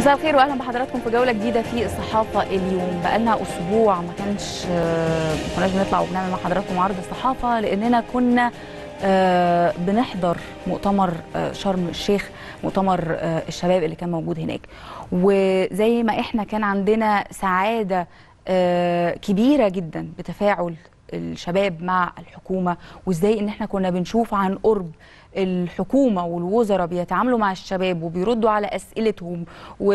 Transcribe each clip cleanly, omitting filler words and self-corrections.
مساء الخير واهلا بحضراتكم في جوله جديده في الصحافه اليوم. بقالنا اسبوع ما كناش بنطلع وبنعمل مع حضراتكم عرض الصحافه لاننا كنا بنحضر مؤتمر شرم الشيخ، مؤتمر الشباب اللي كان موجود هناك. وزي ما احنا كان عندنا سعاده كبيره جدا بتفاعل الشباب مع الحكومه، وازاي ان احنا كنا بنشوف عن قرب الحكومه والوزراء بيتعاملوا مع الشباب وبيردوا على اسئلتهم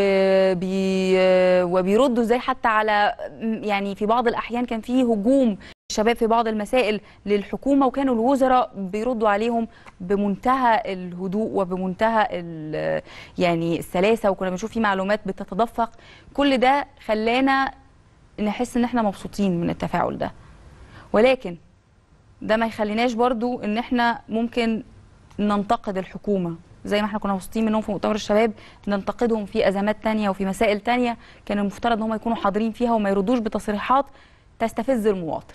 وبيردوا ازاي حتى على، يعني في بعض الاحيان كان في هجوم الشباب في بعض المسائل للحكومه، وكانوا الوزراء بيردوا عليهم بمنتهى الهدوء وبمنتهى يعني السلاسه، وكنا بنشوف في معلومات بتتدفق. كل ده خلانا نحس ان احنا مبسوطين من التفاعل ده، ولكن ده ما يخليناش برضو ان احنا ممكن ننتقد الحكومة زي ما احنا كنا مبسوطين منهم في مؤتمر الشباب، ننتقدهم في ازمات تانية وفي مسائل تانية كان المفترض ان هم يكونوا حاضرين فيها وما يردوش بتصريحات تستفز المواطن.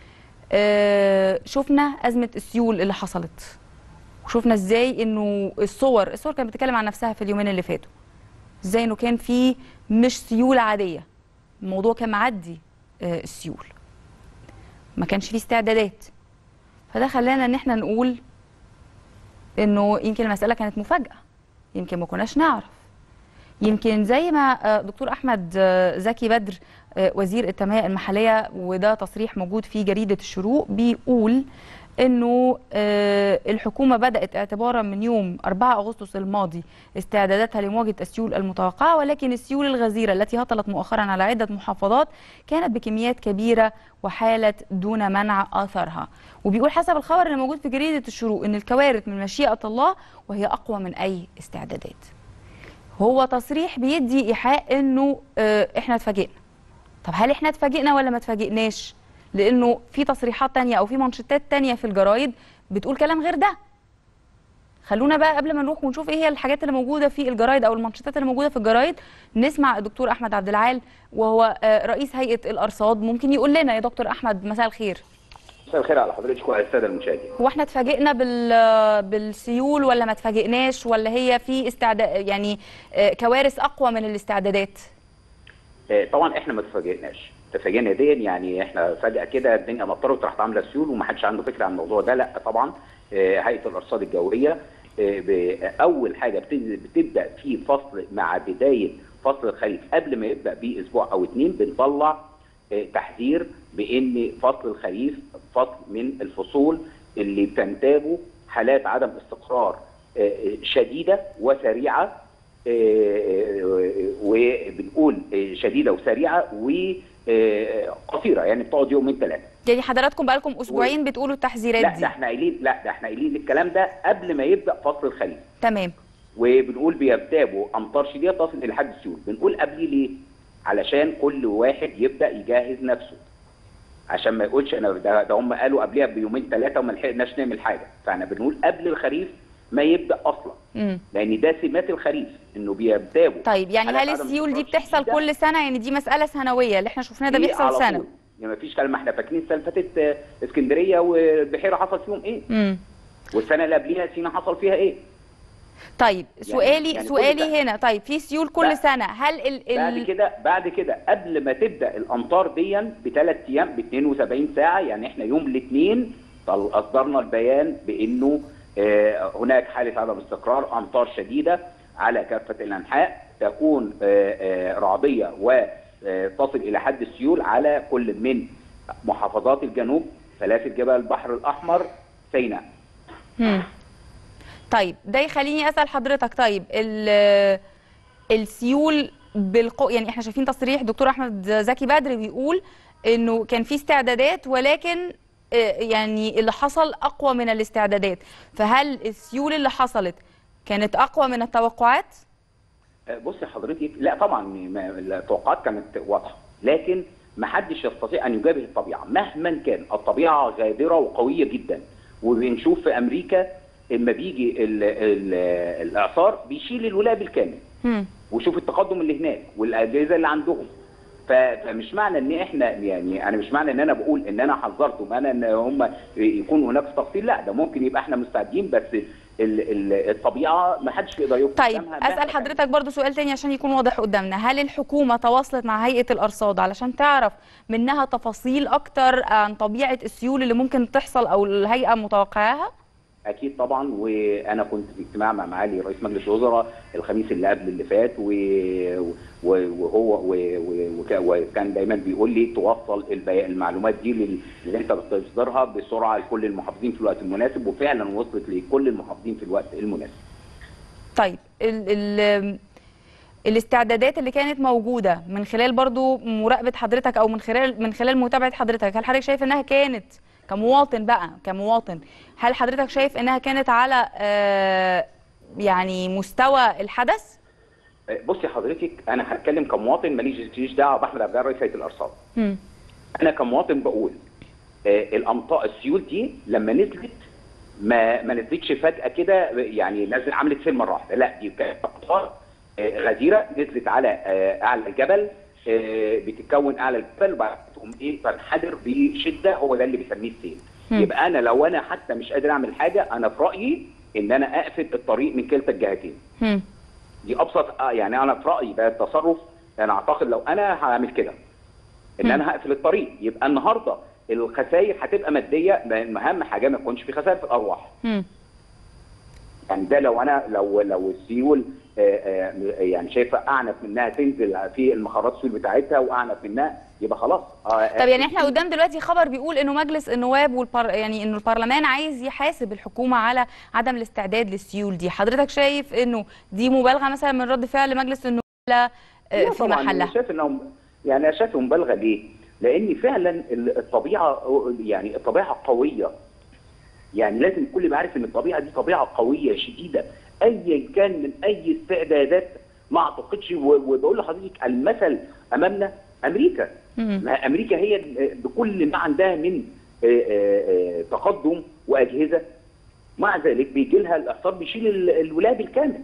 شفنا ازمة السيول اللي حصلت، وشفنا ازاي انه الصور كانت بتتكلم عن نفسها في اليومين اللي فاتوا، ازاي انه كان في مش سيول عادية، الموضوع كان معدي السيول، ما كانش فيه استعدادات. فده خلانا ان احنا نقول انه يمكن المسألة كانت مفاجأة، يمكن ما كناش نعرف، يمكن زي ما دكتور أحمد زكي بدر وزير التنمية المحلية، وده تصريح موجود في جريدة الشروق، بيقول انه الحكومة بدأت اعتبارا من يوم 4 أغسطس الماضي استعداداتها لمواجهة السيول المتوقعة، ولكن السيول الغزيرة التي هطلت مؤخرا على عدة محافظات كانت بكميات كبيرة وحالت دون منع آثارها. وبيقول حسب الخبر اللي موجود في جريدة الشروق ان الكوارث من مشيئة الله وهي أقوى من أي استعدادات. هو تصريح بيدي إيحاء انه احنا اتفاجئنا. طب هل احنا اتفاجئنا ولا ما اتفاجئناش؟ لانه في تصريحات تانية او في منشطات تانية في الجرايد بتقول كلام غير ده. خلونا بقى قبل ما نروح ونشوف ايه هي الحاجات اللي موجوده في الجرايد او المنشطات اللي موجوده في الجرايد، نسمع الدكتور احمد عبد العال وهو رئيس هيئه الارصاد. ممكن يقول لنا يا دكتور احمد؟ مساء الخير. مساء الخير على حضرتك وعلى الساده المشاهدين. هو احنا اتفاجئنا بالسيول ولا ما اتفاجئناش، ولا هي في استعداد يعني كوارث اقوى من الاستعدادات؟ طبعا احنا ما تفاجئنا دي، يعني احنا فجاه كده الدنيا مطرت راحت عامله سيول وما حدش عنده فكره عن الموضوع ده. لا طبعا هيئه الارصاد الجويه اول حاجه بتبدا في فصل مع بدايه فصل الخريف قبل ما يبدا باسبوع او 2 بنطلع تحذير بان فصل الخريف فصل من الفصول اللي بتنتابه حالات عدم استقرار شديده وسريعه، وبنقول شديده وسريعه وقصيره، يعني بتقعد يومين 3. يعني حضراتكم بقالكم اسبوعين بتقولوا التحذيرات دي؟ ده احنا قايلين الكلام ده قبل ما يبدا فصل الخريف. تمام. وبنقول بينتابوا امطار شديده تصل الى حد السيول. بنقول قبليه ليه؟ علشان كل واحد يبدا يجهز نفسه، عشان ما يقولش انا ده هم قالوا قبلها بيومين 3 وما لحقناش نعمل حاجه. فاحنا بنقول قبل الخريف ما يبدا اصلا، لان ده سمات الخريف انه بينتابوا. طيب يعني هل السيول دي بتحصل كل سنه؟ يعني دي مساله سنويه اللي احنا شفناه ده بيحصل سنه؟ يعني ما فيش كلام. احنا فاكرين السنه اللي فاتت اسكندريه والبحيره حصل فيهم ايه؟ والسنه اللي قبليها سينا حصل فيها ايه؟ طيب سؤالي هنا، طيب في سيول كل سنه، هل بعد كده قبل ما تبدا الامطار دي ب3 ايام ب 72 ساعه، يعني احنا يوم الاثنين اصدرنا البيان بانه هناك حاله عدم استقرار، امطار شديده على كافه الانحاء تكون رعديه وتصل الى حد السيول على كل من محافظات الجنوب، سلاسل جبل البحر الاحمر، سيناء. طيب ده يخليني اسال حضرتك، طيب السيول يعني احنا شايفين تصريح دكتور احمد زكي بدر بيقول انه كان في استعدادات، ولكن يعني اللي حصل اقوى من الاستعدادات. فهل السيول اللي حصلت كانت اقوى من التوقعات؟ بصي حضرتك، لا طبعا التوقعات كانت واضحه، لكن ما حدش يستطيع ان يجابه الطبيعه مهما كان. الطبيعه غادره وقويه جدا، وبنشوف في امريكا اما بيجي الاعصار بيشيل الولايه بالكامل. وشوف التقدم اللي هناك والاجهزه اللي عندهم. فمش معنى ان احنا، يعني انا مش معنى ان انا بقول ان انا حذرتهم انا ان هم يكون هناك تفصيل، لا ده ممكن يبقى احنا مستعدين، بس الطبيعه ما حدش يقدر يقف طيب قدامها. اسال حضرتك برضو سؤال تاني عشان يكون واضح قدامنا، هل الحكومه تواصلت مع هيئه الارصاد علشان تعرف منها تفاصيل اكتر عن طبيعه السيول اللي ممكن تحصل او الهيئه متوقعاها؟ اكيد طبعا، وانا كنت في اجتماع مع معالي رئيس مجلس الوزراء الخميس اللي قبل اللي فات، وكان دايما بيقول لي توصل المعلومات دي اللي انت بتصدرها بسرعه لكل المحافظين في الوقت المناسب، وفعلا وصلت لكل المحافظين في الوقت المناسب. طيب الاستعدادات اللي كانت موجوده من خلال برضو مراقبه حضرتك او من خلال متابعه حضرتك، هل حضرتك شايف انها كانت كمواطن هل حضرتك شايف انها كانت على يعني مستوى الحدث؟ بصي حضرتك، انا هتكلم كمواطن، ماليش دعوه باحمد عبد العال رئيس هيئه الارصاد. انا كمواطن بقول الامطار السيول دي لما نزلت ما نزلتش فجاه كده، يعني نزل عملت سيل مره واحده، لا دي كانت امطار غزيره نزلت على اعلى الجبل، بتتكون اعلى الجبل وبعد تقوم تنحدر بشده، هو ده اللي بيسميه السيل. يبقى انا لو انا حتى مش قادر اعمل حاجه، انا في رايي ان انا اقفل الطريق من كلتا الجهتين. دي ابسط، يعني انا في رايي ده التصرف، انا اعتقد لو انا هعمل كده ان انا هقفل الطريق، يبقى النهارده الخسائر هتبقى ماديه، اهم حاجه ما يكونش في خسائر في الارواح. يعني ده لو السيول يعني شايفه اعنف منها تنزل في المخارات السيول بتاعتها واعنف منها، يبقى خلاص. طب يعني احنا قدام دلوقتي خبر بيقول انه مجلس النواب يعني انه البرلمان عايز يحاسب الحكومه على عدم الاستعداد للسيول دي، حضرتك شايف انه دي مبالغه مثلا من رد فعل مجلس النواب ولا في محلها؟ انا شايف انهم يعني انا شايف مبالغه ليه؟ لان فعلا الطبيعه يعني الطبيعه قويه، يعني لازم الكل يبقى عارف ان الطبيعه دي طبيعه قويه شديده، ايا كان من اي استعدادات ما اعتقدش. وبقول لحضرتك المثل امامنا امريكا. ما امريكا هي بكل ما عندها من تقدم واجهزه، مع ذلك بيجي لها الاعصار بيشيل الولايه بالكامل.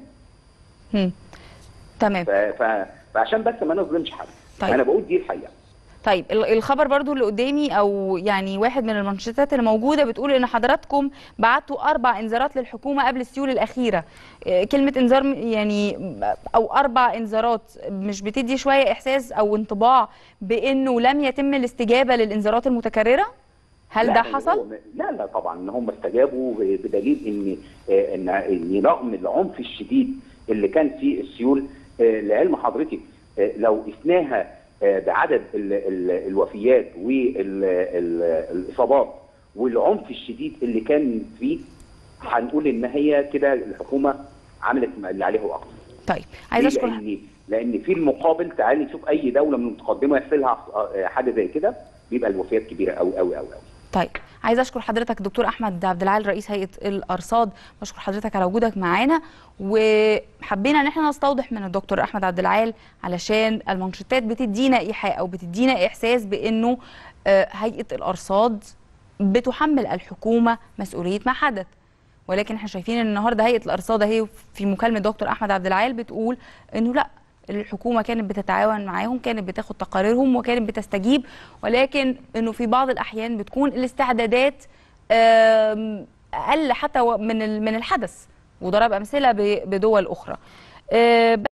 تمام. فعشان بس ما نظلمش حد، طيب. انا بقول دي الحقيقه. طيب الخبر برضو اللي قدامي او يعني واحد من المنشطات اللي موجوده بتقول ان حضراتكم بعتوا 4 انذارات للحكومه قبل السيول الاخيره. كلمه انذار يعني او 4 انذارات مش بتدي شويه احساس او انطباع بانه لم يتم الاستجابه للانذارات المتكرره؟ هل ده حصل؟ لا طبعا ان هم استجابوا، بدليل ان رغم العنف الشديد اللي كان في السيول، لعلم حضرتك لو قسناها بعدد الوفيات والاصابات والعنف الشديد اللي كان فيه، هنقول ان هي كده الحكومه عملت اللي عليها واكثر. طيب عايز اشكر لان في المقابل تعالي نشوف اي دوله من المتقدمه يحصل لها حاجه زي كده بيبقى الوفيات كبيره قوي قوي قوي قوي. طيب عايز اشكر حضرتك دكتور احمد عبد العال رئيس هيئه الارصاد، بشكر حضرتك على وجودك معانا، وحبينا ان احنا نستوضح من الدكتور احمد عبد العال علشان المنشطات بتدينا ايحاء او بتدينا احساس بانه هيئه الارصاد بتحمل الحكومه مسؤوليه ما حدث، ولكن احنا شايفين ان النهارده هيئه الارصاد اهي في مكالمه دكتور احمد عبد العال بتقول انه لا، الحكومه كانت بتتعاون معاهم، كانت بتاخد تقاريرهم وكانت بتستجيب، ولكن انه في بعض الاحيان بتكون الاستعدادات اقل حتى من الحدث، وضرب امثله بدول اخرى.